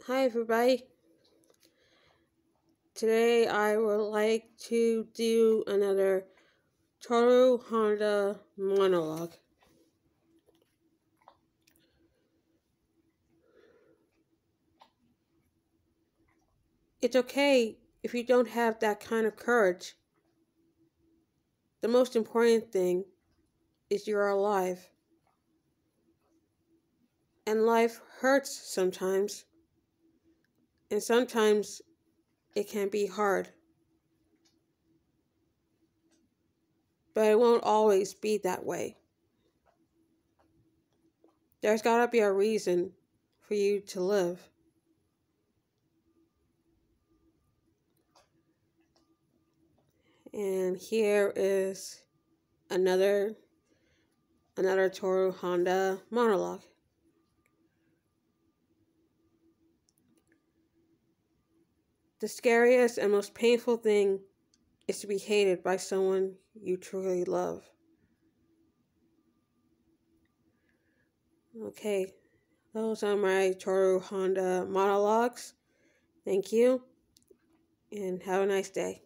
Hi everybody. Today I would like to do another Tohru Honda monologue. It's okay if you don't have that kind of courage. The most important thing is you're alive. And life hurts sometimes. And sometimes it can be hard. But it won't always be that way. There's gotta be a reason for you to live. And here is another Tohru Honda monologue. The scariest and most painful thing is to be hated by someone you truly love. Okay, those are my Tohru Honda monologues. Thank you, and have a nice day.